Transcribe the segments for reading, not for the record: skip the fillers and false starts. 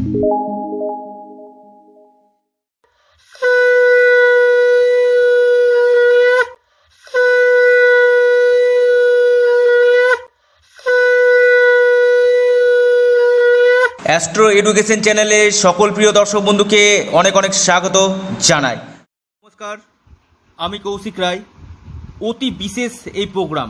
Astro education চ্যানেলে সকল প্রিয় দর্শক বন্ধুকে অনেক অনেক স্বাগত জানাই। নমস্কার, আমি কৌশিক রায়। অতি বিশেষ এই প্রোগ্রাম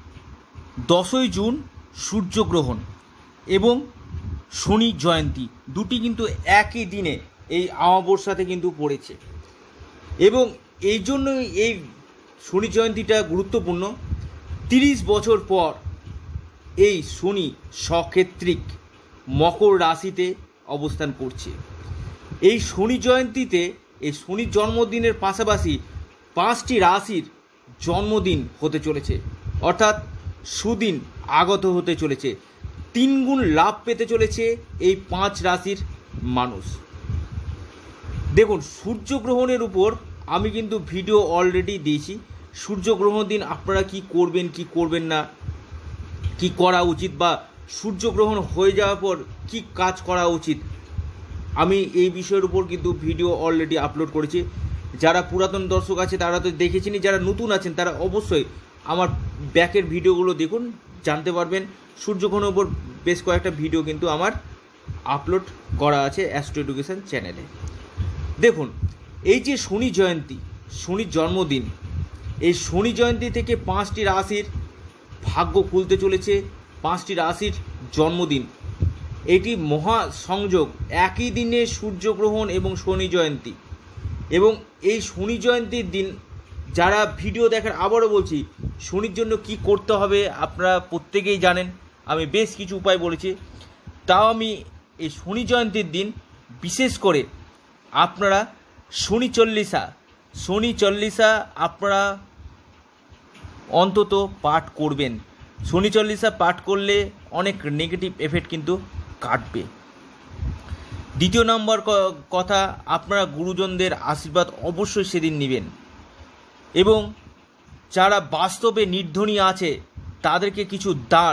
10ই জুন সূর্যগ্রহণ এবং শনি জয়ন্তী দুটি কিন্তু একই দিনে এই অমাবস্যাতে কিন্তু পড়েছে এবং এই জন্যই এই শনি জয়ন্তীটা গুরুত্বপূর্ণ। 30 বছর পর এই শনি সক্ষেত্রিক মকর রাশিতে অবস্থান করছে। এই শনি জয়ন্তীতে এই শনির জন্মদিনের পাশাপাশি 5টি রাশির জন্মদিন হতে চলেছে, অর্থাৎ সুদিন আগত হতে চলেছে। 3 গুণ লাভ পেতে চলেছে এই 5 রাশির মানুষ। দেখুন, সূর্যগ্রহণের উপর আমি কিন্তু ভিডিও অলরেডি দিয়েছি। সূর্যগ্রহণ দিন আপনারা কি করবেন, কি করবেন না, কি করা উচিত, বা সূর্যগ্রহণ হয়ে যাওয়ার পর কি কাজ করা উচিত, আমি এই বিষয়ের উপর কিন্তু ভিডিও অলরেডি আপলোড করেছি। যারা পুরাতন দর্শক আছে তারা তো দেখেছেনই, যারা নতুন আছেন তারা অবশ্যই আমার ব্যাকের ভিডিওগুলো দেখুন, জানতে পারবেন। সূর্যগ্রহণের উপর বেশ কয়েকটা ভিডিও কিন্তু আমার আপলোড করা আছে অ্যাস্ট্রো এডুকেশন চ্যানেলে। দেখুন, এই যে শনি জয়ন্তী, শনির জন্মদিন, এই শনি জয়ন্তী থেকে 5টি রাশির ভাগ্য খুলতে চলেছে। 5টি রাশির জন্মদিন, এটি মহা সংযোগ, একই দিনে সূর্যগ্রহণ এবং শনি জয়ন্তী। এবং এই শনি জয়ন্তীর দিন যারা ভিডিও দেখেন, আবারও বলছি, শনির জন্য কি করতে হবে আপনারা প্রত্যেকেই জানেন। আমি বেশ কিছু উপায় বলেছি, তাও আমি এই শনি জয়ন্তীর দিন বিশেষ করে আপনারা শনি চল্লিশা আপনারা অন্তত পাঠ করবেন। শনি চল্লিশা পাঠ করলে অনেক নেগেটিভ এফেক্ট কিন্তু কাটবে। দ্বিতীয় নম্বর কথা, আপনারা গুরুজনদের আশীর্বাদ অবশ্যই সেদিন নেবেন এবং যারা বাস্তবে নির্ধনী আছে তাদেরকে কিছু দান,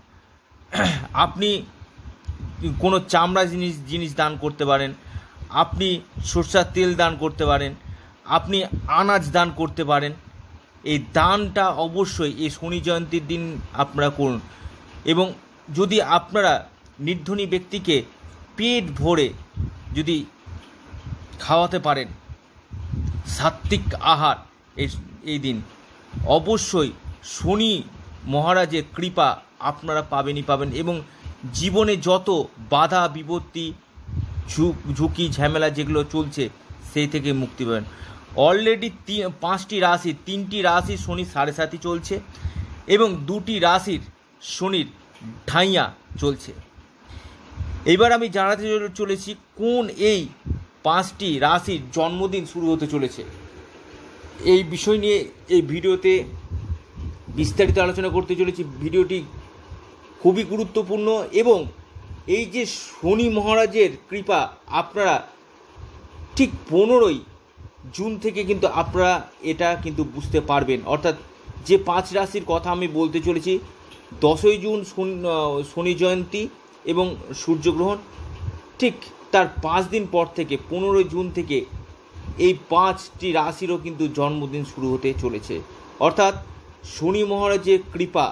আপনি কোনো চামড়া জিনিস দান করতে পারেন, আপনি সরষের তেল দান করতে পারেন, আপনি আনাজ দান করতে পারেন। এই দানটা অবশ্যই এই শনি জয়ন্তীর দিন আপনারা করুন। এবং যদি আপনারা নির্ধনী ব্যক্তিকে পেট ভরে যদি খাওয়াতে পারেন, সাত্ত্বিক আহার এই দিন, অবশ্যই শনি মহারাজের কৃপা আপনারা পাবেন এবং জীবনে যত বাধা বিপত্তি ঝুঁকি ঝামেলা যেগুলো চলছে সেই থেকে মুক্তি পাবেন। অলরেডি 5টি রাশি, 3টি রাশির শনি 7.5 চলছে এবং 2টি রাশির শনির ঢাইয়া চলছে। এবার আমি জানাতে চলেছি কোন এই 5টি রাশির জন্মদিন শুরু হতে চলেছে। এই বিষয় নিয়ে এই ভিডিওতে বিস্তারিত আলোচনা করতে চলেছি। ভিডিওটি খুবই গুরুত্বপূর্ণ এবং এই যে শনি মহারাজের কৃপা আপনারা ঠিক 15ই জুন থেকে কিন্তু আপনারা এটা কিন্তু বুঝতে পারবেন। অর্থাৎ যে 5 রাশির কথা আমি বলতে চলেছি, 10ই জুন শনি জয়ন্তী এবং সূর্যগ্রহণ, ঠিক তার 5 দিন পর থেকে 15ই জুন থেকে এই 5টি রাশিরও কিন্তু জন্মদিন শুরু হতে চলেছে। অর্থাৎ শনি মহারাজের কৃপা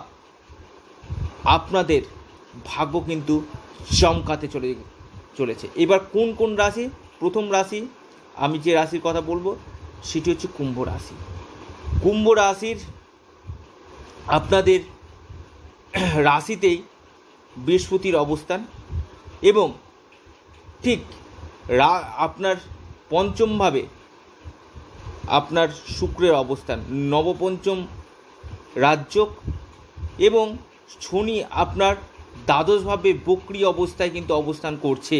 আপনাদের ভাগ্য কিন্তু চমকাতে চলেছে। এবার কোন কোন রাশি? প্রথম রাশি আমি যে রাশির কথা বলবো সেটি হচ্ছে কুম্ভ রাশি। কুম্ভ রাশির আপনাদের রাশিতেই বৃহস্পতির অবস্থান এবং ঠিক আপনার পঞ্চমভাবে আপনার শুক্রের অবস্থান, নবপঞ্চম রাজযোগ এবং শনি আপনার দ্বাদশভাবে বক্রী অবস্থায় কিন্তু অবস্থান করছে।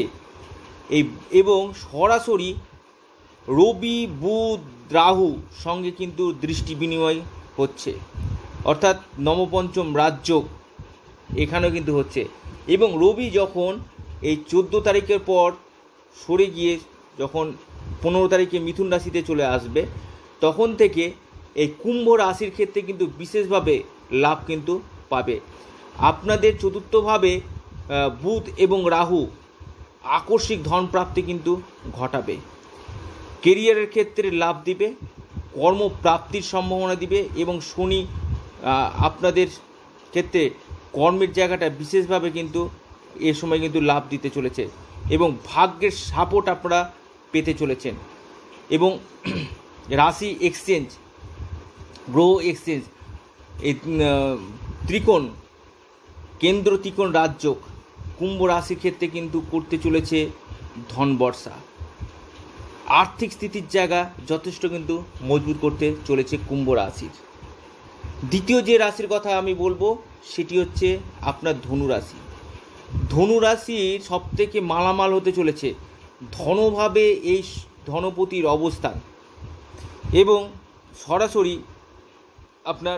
এবং সরাসরি রবি বুধ রাহু সঙ্গে কিন্তু দৃষ্টি বিনিময় হচ্ছে, অর্থাৎ নবপঞ্চম রাজযোগ এখানেও কিন্তু হচ্ছে। এবং রবি যখন এই 14 তারিখের পর সরে গিয়ে যখন 15 তারিখে মিথুন রাশিতে চলে আসবে, তখন থেকে এই কুম্ভ রাশির ক্ষেত্রে কিন্তু বিশেষভাবে লাভ কিন্তু পাবে। আপনাদের চতুর্থভাবে বুধ এবং রাহু আকস্মিক ধন প্রাপ্তি কিন্তু ঘটাবে। কেরিয়ারের ক্ষেত্রে লাভ দিবে, কর্মপ্রাপ্তির সম্ভাবনা দিবে এবং শনি আপনাদের ক্ষেত্রে কর্মের জায়গাটা বিশেষভাবে কিন্তু এ সময় কিন্তু লাভ দিতে চলেছে এবং ভাগ্যের সাপোর্ট আপনারা পেতে চলেছেন। এবং রাশি এক্সচেঞ্জ, গ্রহ এক্সচেঞ্জ, এই ত্রিকোণ, কেন্দ্র ত্রিকোণ রাজযোগ কুম্ভ রাশির ক্ষেত্রে কিন্তু করতে চলেছে ধন বর্ষা। আর্থিক স্থিতির জায়গা যথেষ্ট কিন্তু মজবুত করতে চলেছে কুম্ভ রাশির। দ্বিতীয় যে রাশির কথা আমি বলবো সেটি হচ্ছে আপনার ধনু রাশি। ধনু রাশির সবথেকে মালামাল হতে চলেছে ধনভাবে এই ধনপতির অবস্থান এবং সরাসরি আপনার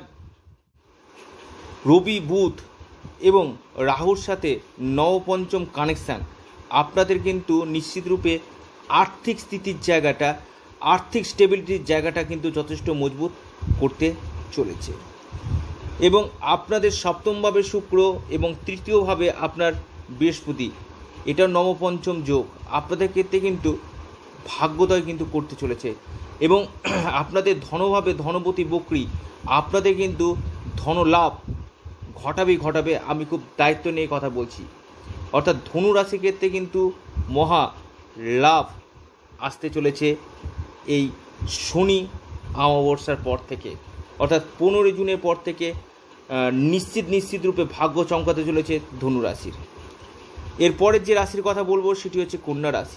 রবি, বুধ এবং রাহুর সাথে নবপঞ্চম কানেকশান আপনাদের কিন্তু নিশ্চিত রূপে আর্থিক স্থিতির জায়গাটা, আর্থিক স্টেবিলিটির জায়গাটা কিন্তু যথেষ্ট মজবুত করতে চলেছে। এবং আপনাদের সপ্তমভাবে শুক্র এবং তৃতীয়ভাবে আপনার বৃহস্পতি, এটা নবপঞ্চম যোগ আপনাদের ক্ষেত্রে কিন্তু ভাগ্যোদয় কিন্তু করতে চলেছে এবং আপনাদের ধনভাবে ধনপতি বক্রী আপনাদের কিন্তু ধনলাভ ঘটাবে। আমি খুব দায়িত্ব নিয়ে কথা বলছি। অর্থাৎ ধনু রাশির ক্ষেত্রে কিন্তু মহা লাভ আসতে চলেছে এই শনি অমাবস্যার পর থেকে, অর্থাৎ 15 জুনের পর থেকে নিশ্চিত রূপে ভাগ্য চমকাতে চলেছে ধনু রাশির। এরপরের যে রাশির কথা বলবো সেটি হচ্ছে কন্যা রাশি।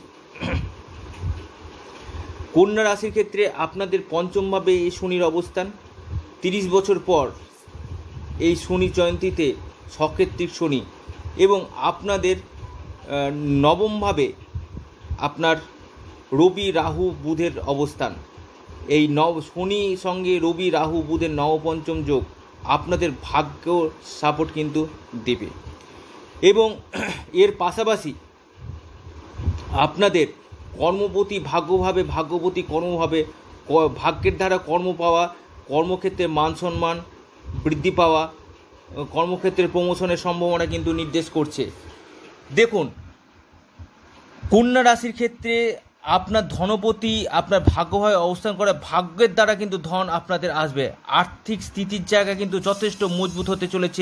কন্যা রাশির ক্ষেত্রে আপনাদের পঞ্চমভাবে এই শনির অবস্থান। 30 বছর পর এই শনি জয়ন্তীতে সকেত্রিক শনি এবং আপনাদের নবমভাবে আপনার রবি, রাহু, বুধের অবস্থান। এই শনি সঙ্গে রবি, রাহু, বুধের নবপঞ্চম যোগ আপনাদের ভাগ্য সাপোর্ট কিন্তু দেবে এবং এর পাশাপাশি আপনাদের কর্মপতি ভাগ্যপতি কর্মভাবে ভাগ্যের দ্বারা কর্ম পাওয়া, কর্মক্ষেত্রে মান সম্মান বৃদ্ধি পাওয়া, কর্মক্ষেত্রে প্রমোশনের সম্ভাবনা কিন্তু নির্দেশ করছে। দেখুন, কন্যা রাশির ক্ষেত্রে আপনার ধনপতি আপনার ভাগ্যভাবে অবস্থান করে, ভাগ্যের দ্বারা কিন্তু ধন আপনাদের আসবে। আর্থিক স্থিতির জায়গা কিন্তু যথেষ্ট মজবুত হতে চলেছে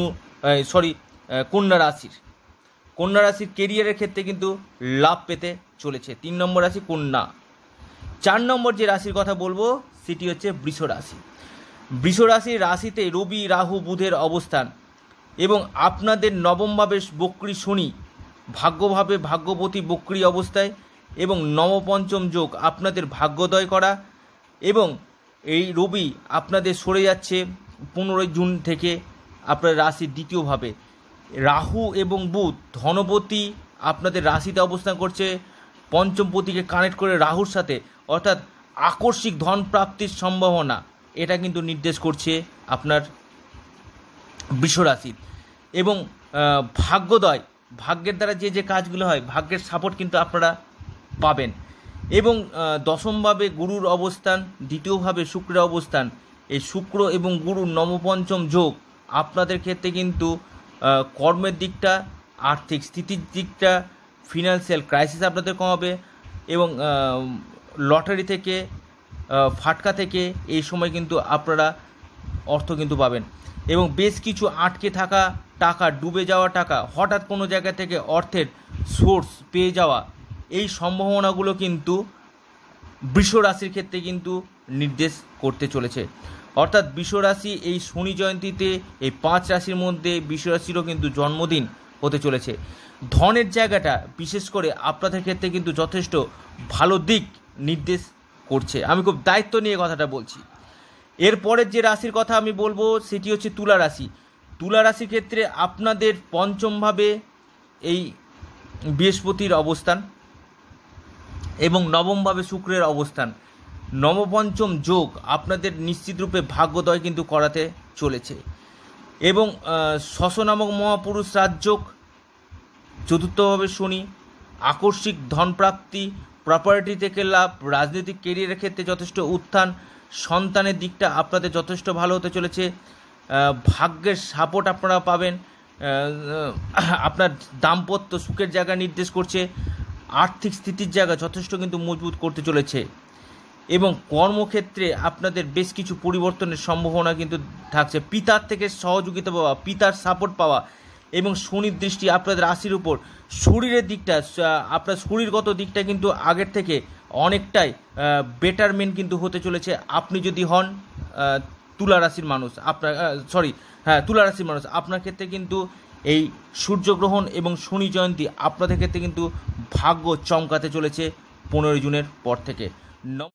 কন্যা রাশির কেরিয়ারের ক্ষেত্রে কিন্তু লাভ পেতে চলেছে। 3 নম্বর রাশি কন্যা। 4 নম্বর যে রাশির কথা বলবো সেটি হচ্ছে বৃষ রাশি। বৃষ রাশির রাশিতে রবি, রাহু, বুধের অবস্থান এবং আপনাদের নবমভাবে বক্রী শনি ভাগ্যপতি বক্রী অবস্থায় এবং নবপঞ্চম যোগ আপনাদের ভাগ্যোদয় করা এবং এই রবি আপনাদের সরে যাচ্ছে 15 জুন থেকে আপনার রাশির দ্বিতীয়ভাবে। রাহু এবং বুধ ধনপতি আপনাদের রাশিতে অবস্থান করছে, পঞ্চমপতিকে কানেক্ট করে রাহুর সাথে, অর্থাৎ আকস্মিক ধন প্রাপ্তির সম্ভাবনা এটা কিন্তু নির্দেশ করছে আপনার বৃষ রাশির। এবং ভাগ্যোদয়, ভাগ্যের দ্বারা যে কাজগুলো হয় ভাগ্যের সাপোর্ট কিন্তু আপনারা পাবেন। এবং দশমভাবে গুরুর অবস্থান, দ্বিতীয়ভাবে শুক্রের অবস্থান, এই শুক্র এবং গুরুর নবপঞ্চম যোগ আপনাদের ক্ষেত্রে কিন্তু কর্মের দিকটা, আর্থিক স্থিতির দিকটা, ফিনান্সিয়াল ক্রাইসিস আপনাদের কমাবে এবং লটারি থেকে, ফাটকা থেকে এই সময় কিন্তু আপনারা অর্থ কিন্তু পাবেন এবং বেশ কিছু আটকে থাকা টাকা, ডুবে যাওয়া টাকা, হঠাৎ কোনো জায়গা থেকে অর্থের সোর্স পেয়ে যাওয়া, এই সম্ভাবনাগুলো কিন্তু বৃষ রাশির ক্ষেত্রে কিন্তু নির্দেশ করতে চলেছে। অর্থাৎ বৃষ রাশি এই শনি জয়ন্তীতে এই 5 রাশির মধ্যে বৃষ রাশিরও কিন্তু জন্মদিন হতে চলেছে। ধনের জায়গাটা বিশেষ করে আপনাদের ক্ষেত্রে কিন্তু যথেষ্ট ভালো দিক নির্দেশ করছে। আমি খুব দায়িত্ব নিয়ে কথাটা বলছি। এরপরের যে রাশির কথা আমি বলবো সেটি হচ্ছে তুলা রাশি। তুলা রাশির ক্ষেত্রে আপনাদের পঞ্চমভাবে এই বৃহস্পতির অবস্থান এবং নবমভাবে শুক্রের অবস্থান, নবপঞ্চম যোগ আপনাদের নিশ্চিতরূপে ভাগ্যোদয় কিন্তু করাতে চলেছে। এবং শশ নামক মহাপুরুষ রাজযোগ, চতুর্থভাবে শনি, আকস্মিক ধনপ্রাপ্তি, প্রপার্টি থেকে লাভ, রাজনৈতিক কেরিয়ারের ক্ষেত্রে যথেষ্ট উত্থান, সন্তানের দিকটা আপনাদের যথেষ্ট ভালো হতে চলেছে, ভাগ্যের সাপোর্ট আপনারা পাবেন, আপনার দাম্পত্য সুখের জায়গা নির্দেশ করছে, আর্থিক স্থিতির জায়গা যথেষ্ট কিন্তু মজবুত করতে চলেছে এবং কর্মক্ষেত্রে আপনাদের বেশ কিছু পরিবর্তনের সম্ভাবনা কিন্তু থাকছে। পিতার থেকে সহযোগিতা পাওয়া, পিতার সাপোর্ট পাওয়া এবং শনির দৃষ্টি আপনাদের রাশির উপর। শরীরের দিকটা, আপনার শরীরগত দিকটা কিন্তু আগের থেকে অনেকটাই বেটারমেন্ট কিন্তু হতে চলেছে। আপনি যদি হন তুলা রাশির মানুষ, তুলা রাশির মানুষ, আপনার ক্ষেত্রে কিন্তু এই সূর্যগ্রহণ এবং শনি জয়ন্তী আপনাদের ক্ষেত্রে কিন্তু ভাগ্য চমকাতে চলেছে 15 জুনের পর থেকে।